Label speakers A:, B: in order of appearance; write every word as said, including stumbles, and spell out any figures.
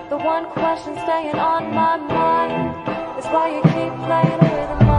A: The one question staying on my mind is why you keep playing with my